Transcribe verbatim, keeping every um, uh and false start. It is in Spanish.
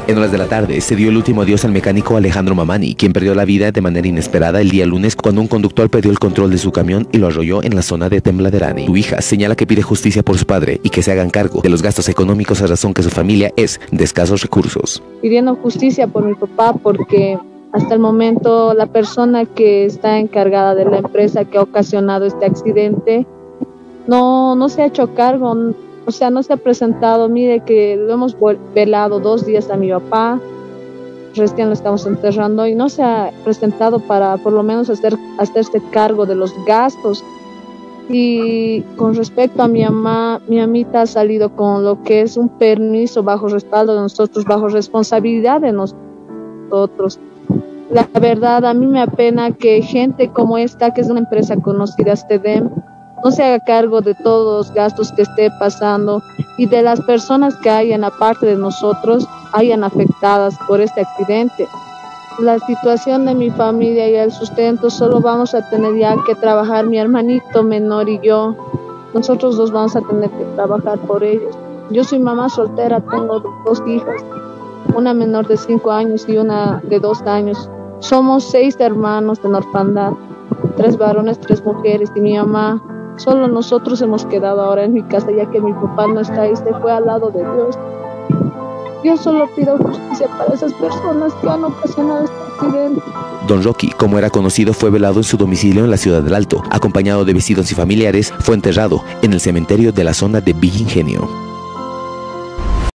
En horas de la tarde se dio el último adiós al mecánico Alejandro Mamani, quien perdió la vida de manera inesperada el día lunes cuando un conductor perdió el control de su camión y lo arrolló en la zona de Tembladerani. Su hija señala que pide justicia por su padre y que se hagan cargo de los gastos económicos a razón que su familia es de escasos recursos. Pidiendo justicia por mi papá porque hasta el momento la persona que está encargada de la empresa que ha ocasionado este accidente no, no se ha hecho cargo. O sea, no se ha presentado. Mire que lo hemos velado dos días a mi papá, recién lo estamos enterrando y no se ha presentado para por lo menos hacer, hacerse cargo de los gastos. Y con respecto a mi mamá, mi mamita ha salido con lo que es un permiso bajo respaldo de nosotros, bajo responsabilidad de nosotros. La verdad, a mí me apena que gente como esta, que es una empresa conocida, Stedem, no se haga cargo de todos los gastos que esté pasando y de las personas que hayan, aparte de nosotros, hayan afectadas por este accidente. La situación de mi familia y el sustento solo vamos a tener ya que trabajar mi hermanito menor y yo. Nosotros dos vamos a tener que trabajar por ellos. Yo soy mamá soltera, tengo dos hijas, una menor de cinco años y una de dos años. Somos seis hermanos en orfandad, tres varones, tres mujeres y mi mamá. Solo nosotros hemos quedado ahora en mi casa ya que mi papá no está ahí, se fue al lado de Dios. Yo solo pido justicia para esas personas que han ocasionado este accidente. Don Rocky, como era conocido, fue velado en su domicilio en la ciudad del Alto. Acompañado de vecinos y familiares, fue enterrado en el cementerio de la zona de Villa Ingenio.